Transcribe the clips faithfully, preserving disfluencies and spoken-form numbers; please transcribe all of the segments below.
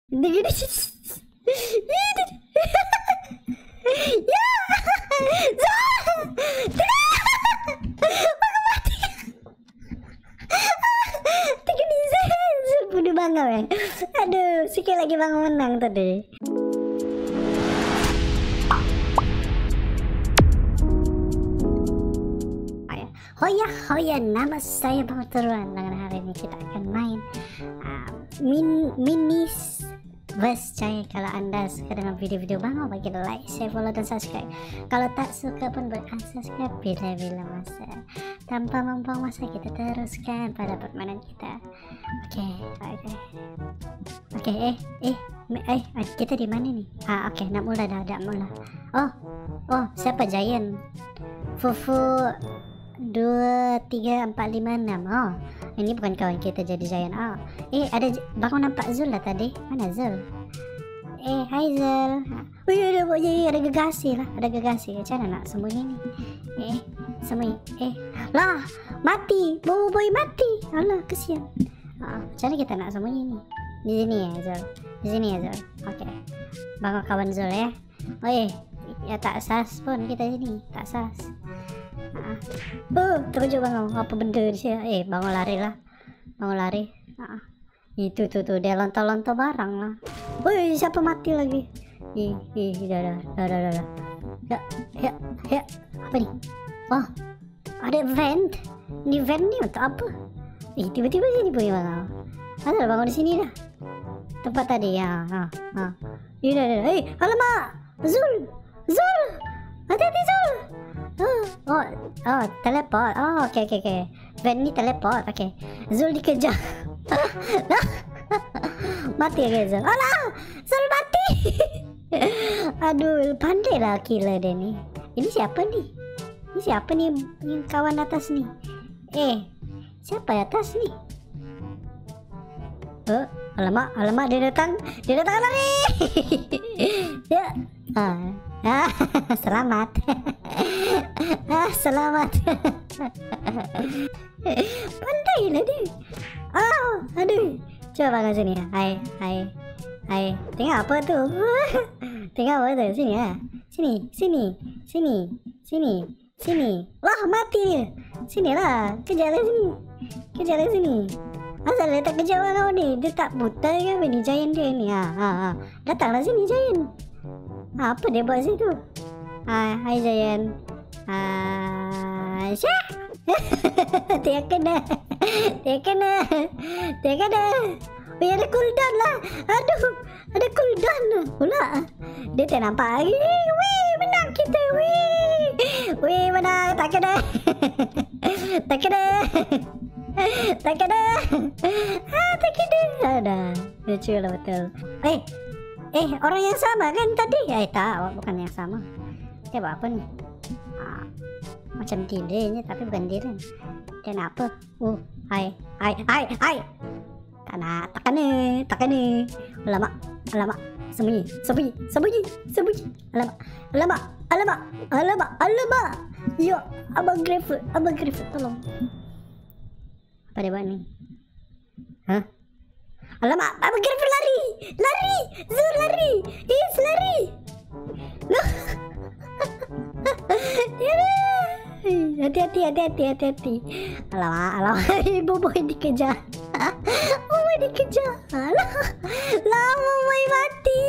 Gini. Ya. Bunuh bangga ya. Aduh, sikit lagi bang menang tadi. Hoya hoya, nama saya Bang Turuan. Dan hari ini kita akan main uh, min minis Bus Coy. Kalau anda suka dengan video-video Bang, bagi like, share, follow dan subscribe. Kalau tak suka pun boleh unsubscribe bila-bila masa. Tanpa membuang masa, kita teruskan pada permainan kita. Oke, okay, oke, okay. oke, okay, eh, eh, eh, eh, kita di mana nih? Ah, oke, okay, nak mula dah, dah mula. Oh, oh, siapa Giant? Fufu dua tiga empat lima enam. Oh, ini bukan kawan kita jadi Giant. Oh, eh, ada bangun nampak Zul lah tadi. Mana Zul? Eh, hai Zul. Oh iya, ada ada, ada gegasi lah, ada gegasi. Macam mana nak sembunyi ni? Eh, sembunyi. Eh, lah, mati, bobo boy mati. Alah, kesian. Ah, macam mana kita nak sembunyi ni? Di sini ya Zul. Di sini ya Zul. Oke, okay. Bangun kawan Zul ya. Oh eh, ya tak sas pun kita sini, tak sas. Ah. Oh, terkejut bangun. Apa benda di sini? Eh, bangun lari lah. Bangun lari. Ah. Itu tuh tuh dia lontar-lontar barang lah. Woi, siapa mati lagi? Ih, ih, dah dah dah dah dah. Ya, ya, ya. Apa ni? Oh, ada vent. Ni vent ni untuk apa? Eh, tiba-tiba sini punya bangun. Asal bangun di sini dah. Tempat tadi ya. Ha, ha. Ih, dah dah. Eh, alamak. Zul. Zul. Hati-hati Zul. Oh, oh, oh, teleport. Oh, okey, okey, okey. Vent ni teleport. Okey. Zul dikejar. Mati ya Zul. Alah, Zul mati. Aduh, pandai lah killer dia ni. Ini siapa ni? Ini siapa ni yang kawan atas ni? Eh, siapa atas ni? Oh, alamak, alamak dia datang. Dia datang lari. Ya. Ah, ah, selamat. Ah, selamat. Pandai lah dia. Oh, aduh. Coba ke sini. Hai, hai. Hai. Tengok apa tu? Tengok apa tu? Sini ya. Sini, sini, sini, sini, sini. Lah, mati dia. Sini lah. Kejar lah sini. Kejar lah sini. Asal dia tak kejar orang ni. Dia tak buta ke apa ni Giant dia ni. Ha, ha, ha. Datanglah sini Giant. Ha, apa dia buat situ? Hai, hai Giant. Ah, syah. Dia kena. Dia kena. Dia kena. Oh, ada cooldown lah. Aduh, ada cooldown pula. Dia tak nampak. Wih, menang kita. Wih. Wih, menang. Tak kena. Tak kena. Tak kena. Ah, tak kena. Ada. Lucu lah betul. Eh. Eh, orang yang sama kan tadi? Eh, tak. Bukan yang sama. Dia buat apa ni? Ah, macam tidurnya tapi bukan tidur. Dia nak apa? Oh, hai. Hai, hai, hai. Tak nak. Tak kena. Tak kena. Alamak. Alamak. Sembunyi. Sembunyi. Sembunyi. Sembunyi. Alamak. Alamak. Alamak. Alamak. Alamak. Ya, Abang Griffith. Abang Griffith, tolong. Apa dia buat ni? Hah? Alamak, Abang Griffith lari. Lari. Zul lari. Is lari. Loh. Hati-hati, hati-hati, hati-hati. Alamak, alamak. Ibu boy dikejar. Boy dikejar. Alah, lama boy mati.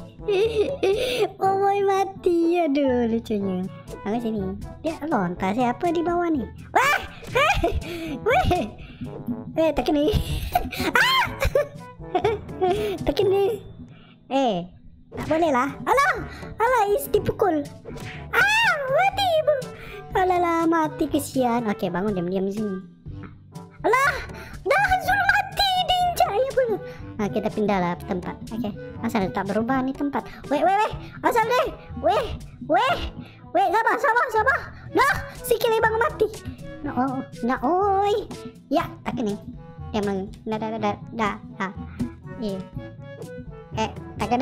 Boy mati. Aduh, lucunya. Angkat sini. Dia lontar siapa di bawah ni? Wah! Weh! Eh, tak kena. Ah! Tak kena. Eh, tak boleh lah. Alah! Alah, is dipukul. Ah! Mati ibu. Alah lah, mati kesian. Okey, bangun diam-diam di sini. Alah! Dah Zul mati. Diinjak ya pun. Nah, kita pindahlah tempat. Okey. Asal tak berubah ni tempat. Weh, weh, weh. Asal deh. Weh, weh. Weh, sabar, sabar, sabar. Dah, sikit lagi bangun mati. Nah, oh, nah, oi. Ya, tak kena. Emang, dah, dah, dah, dah, dah. Ha. Eh, eh, tak kena.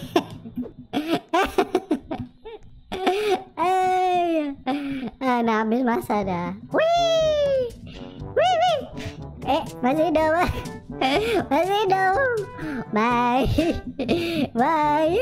Ah, nak habis masa dah. Wih, wih, wih. Eh, masih hidup. Masih hidup. Bye. Bye.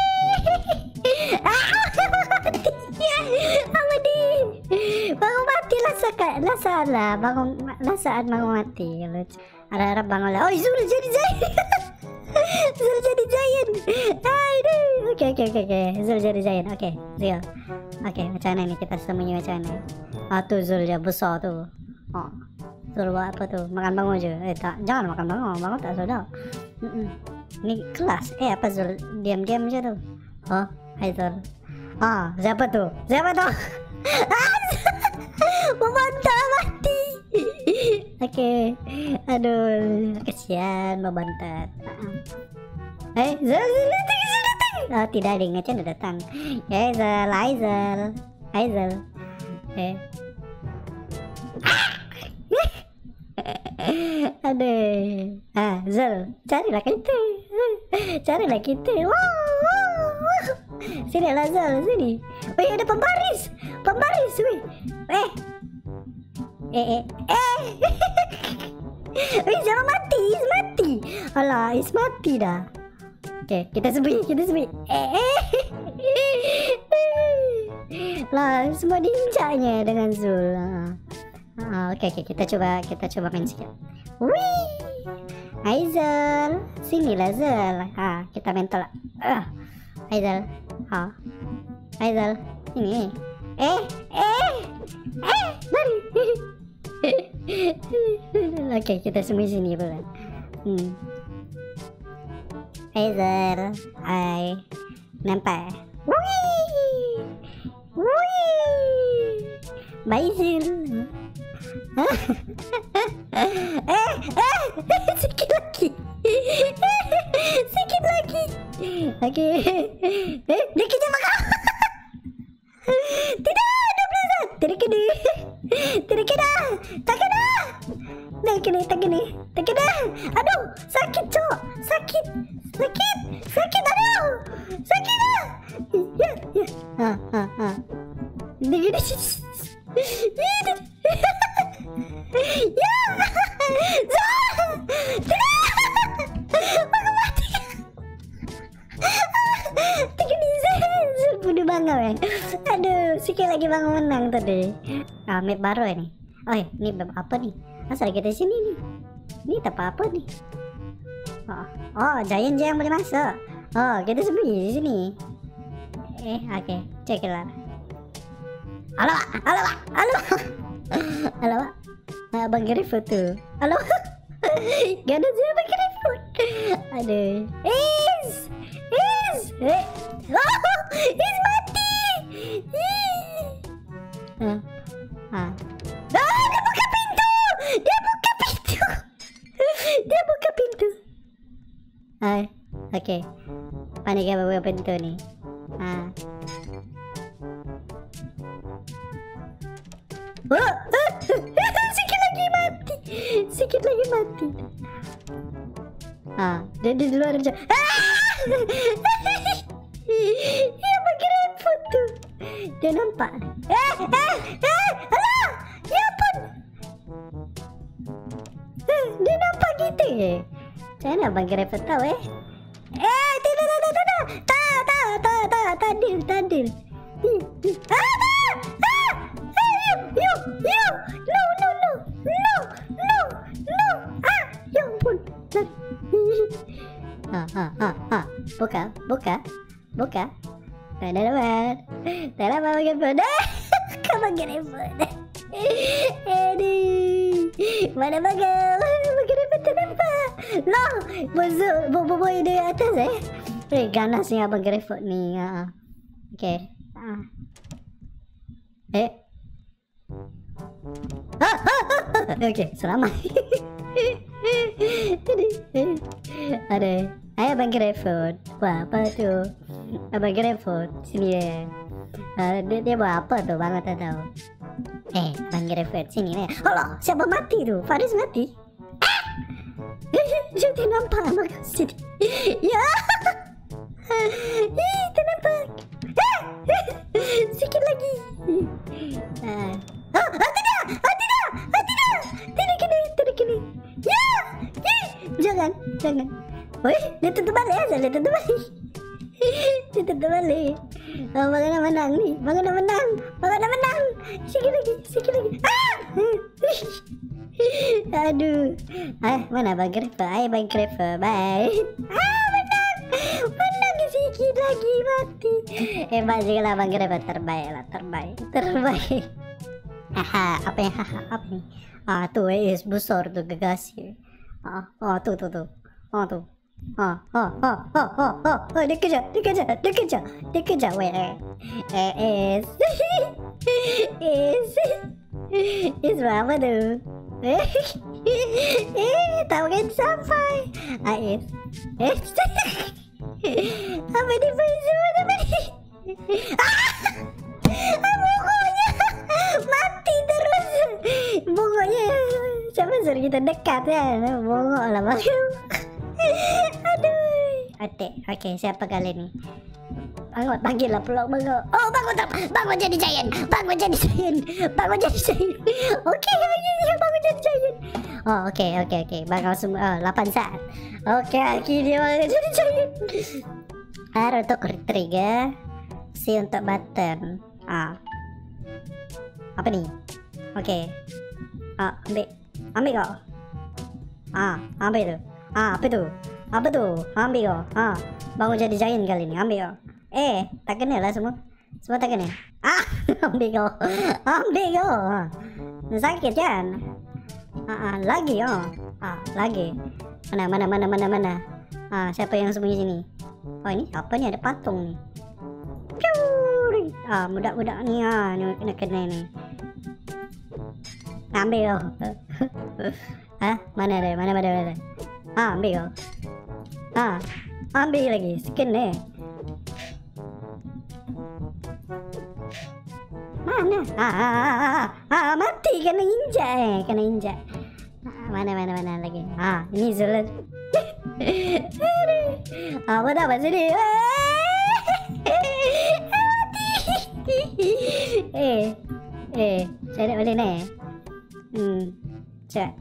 Mati. Bangun mati lah saat lah salah. Bangun lah saat bangun mati. Harap-harap bangun lah. Oh, Zul jadi giant. Zul jadi giant. Aduh. Oke oke oke oke. Zul jadi giant. Oke. Zul. Oke, macam mana ni kita sembunyi macam mana? Ah tu Zul dia besar tu. Oh. Zul buat apa tu? Makan bangun je. Eh tak, jangan makan bangun. Bangun tak sedap. Mm -mm. Ni kelas. Eh apa Zul? Diam-diam je tu. Oh, hai Zul. Ah, siapa tu? Siapa tu? Membantah mati. Okey. Aduh, kesian membantah. Eh, Zul, Zul datang, Zul datang. Oh, tidak ada macam dia datang. Ya, Zul, hai Zul. Hai Zul. Eh. Aduh. Ah, Zul, carilah kita. Carilah kita. Wow. Sini lah Zul, sini. Weh, ada pembaris. Pembaris, weh. Eh. Eh, eh. Eh. Weh, jangan mati. Is mati. Alah, Is mati dah. Okay, kita sembunyi, kita sembunyi. Eh, eh. Lah, semua diinjaknya dengan Zul. Ah, okay, okay, kita coba, kita coba main sikit. Wih. Hai Zul. Sinilah Zul. Ha, kita main tolak. Ah. Hai Zul. Ha. Hai Zul. Ini. Eh, eh. Eh, mari. Okay, kita sembunyi sini pula. Hmm. Hai Zul. Hai. Nampak? Wih. Wih. Bye Zul. eh, eh, sikit lagi. Sikit lagi. Okey. Eh, dia kejar makan. Tidak, ada belakang. Tidak kena. Tidak kena. Tak kena. Tak kena, tak kena. Tak kena. Aduh, sakit cok. Sakit. Sakit. Sakit, aduh. Sakit lah. Ya, ya. Ha, ha, ha. Dia kena. Ya, Zul, tidak, aku mati. Tiga ni Zul, Zul bunuh bangun eh. Aduh, sikit lagi bangun menang tadi. Ah, map baru ni. Oh, ni map apa ni? Asal kita sini ni. Ni tak apa-apa ni. Oh, oh, giant je yang boleh masuk. Oh, kita sembunyi di sini. Eh, okey, ceklah. Alamak, alamak, alamak. Alamak. Abang Griffoot tu. Halo. Gak ada siapa Abang Griffoot. Aduh. Is. Is. Eh. Oh, Is mati. Ha. Ha. Ah, dia buka pintu. Dia buka pintu. Dia buka pintu. Hai. Okey. Panik apa buka pintu ni? Ha. Oh. Sikit lagi mati. Sikit lagi mati. Ah, dia di luar macam. Ya bagi repot tu. Dia nampak. Eh, eh, eh, alah. Ya ampun. Eh, dia nampak kita eh. Macam mana bagi repot tahu eh? Eh, tidak, tidak, tidak, tidak. Tak, tak, tak, tak, tak adil, tak adil. Ah, tak, tak. You, you, no, no, no, no, no, no, ah, ya ampun. Ha, ha, ha, ha, buka, buka, buka. Tak ada dapat, tak ada apa bagi pun. Kau bagi repot. Aduh, mana bagal, bagi repot tak nampak. Loh, bozok, bobo-boy di atas eh. Eh, ganas ni abang repot ni. Ha, okay. Ha. Eh. Ah, ah, ah. Okey, selamat. Ada, ayah Abang Griffoot. Wah, apa tu? Abang Griffoot, sini dia. Uh, dia, dia buat apa tu? Bang tak tahu. Eh, Abang Griffoot, sini ni. Alah, siapa mati tu? Faris mati? Ah! Dia nampak abang sini. Ya. Eh, tak nampak. Sikit lagi. Ah. Ah, ah, tidak! Ah, tidak! Ah, tidak! Tidak kena! Tidak kena! Ya! Eh! jangan. Woi, dia tutup balik aja, dia tutup balik. Dia tutup balik. Oh, Bang Ana menang nih, Bang Ana menang, Bang Ana menang. Sikit lagi, sikit lagi. Ah! Aduh. Ah, mana Bang Creeper? Ayo Bang Creeper, bye. Ah, menang. Menang sikit lagi mati. Hebat juga lah Bang Creeper, terbaik lah, terbaik, terbaik. Haha, apa yang haha apa nih? Ah, tuh es besar tuh gegasi. Ah, oh tuh tuh tuh. Oh tuh. Oh, oh, oh, oh, oh, oh, oh, dia kejar, dia kejar, dia kejar, dia kejar, weh, eh, es, es, es berapa tuh? Eh, eh, tahu kan sampai, ah, es, es, apa di Facebook, apa di, ah, pokoknya mati terus, pokoknya, siapa suruh kita dekat ya, bongok lah bang. Aduh. Oke, oke, siapa kali ini? Bangun, panggil lah peluk bangun. Oh, bangun tak? Bangun jadi giant. Bangun jadi giant. Bangun jadi giant. Oke, akhirnya bangun jadi giant. Oh, oke, oke, oke. Bangun semua. Oh, delapan saat. Oke, akhirnya bangun jadi giant. R untuk trigger, C untuk button. Ah. Apa nih? Oke. Ah, ambil. Ambil kau. Ah, ambil tu. Ah, apa tu? Apa tu? Ambil kau. Ah, bangun jadi giant kali ni. Ambil kau. Eh, tak kena lah semua. Semua tak kena. Ah, ambil kau. Ambil kau. Ah. Sakit kan? Ah, ah, lagi oh. Ah, lagi. Mana mana mana mana mana. Ah, siapa yang sembunyi sini? Oh, ini apa ni? Ada patung ni. Piu. Ah, budak-budak ni ah, ni kena kena ni. Ambil kau. Hah? Mana ada? Mana mana mana? Ah, ambil kau. Ah, ambil lagi. Skin ni. Mana? Ah, ah, ah, ah, ah, mati kena injak eh, kena injak. Ah, mana mana mana lagi? Ah, ini Zulus. Ah, apa dah pasal ni? Eh, eh, cari balik ni. Hmm, cek.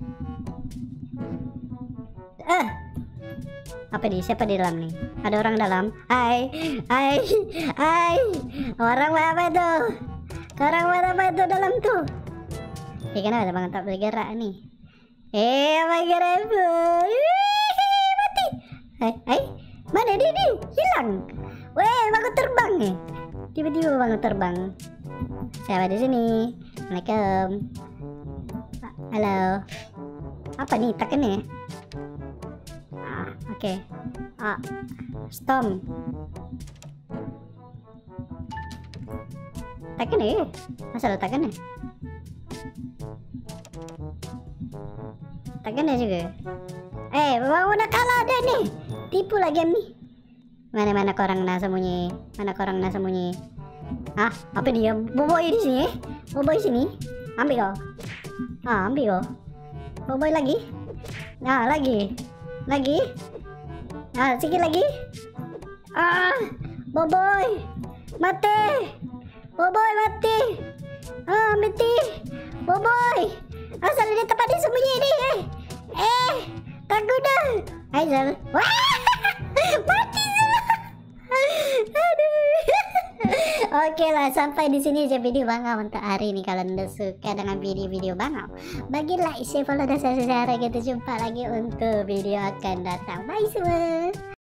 Ah. Apa ni? Siapa di dalam ni? Ada orang dalam? Hai, hai, hai. Orang apa tu? Orang apa tu dalam tu? Eh, kenapa bang tak boleh gerak ni? Eh, bang gerak apa? Mati. Hai, hai. Mana dia ni? Hilang. Weh, bangun terbang ni. Tiba-tiba bangun terbang. Siapa di sini? Assalamualaikum. Halo. Apa ni? Tak kena. Oke, okay. Ah, Storm. Tekan ya? Masalah tekan ya? Tekan ya juga. Eh, bang udah kalah ada nih. Tipu lagi nih. Mana mana korang nak sembunyi? Mana korang nak sembunyi? Ah, apa dia? Boboy di sini? Boboy sini? Ambil kau. Ah, ambil kau. Boboy lagi? Ah, lagi. Lagi? Ah, sikit lagi. Ah, Boboy mati. Boboy mati. Ah, mati. Boboy. Asal dia tempat dia sembunyi ni eh. Eh, takut dah. Aizal. Wah, mati semua. Aduh. Oke lah, sampai di sini aja video Bangau untuk hari ini. Kalau anda suka dengan video-video Bangau, bagi like, share, follow dan subscribe. Kita jumpa lagi untuk video akan datang. Bye semua.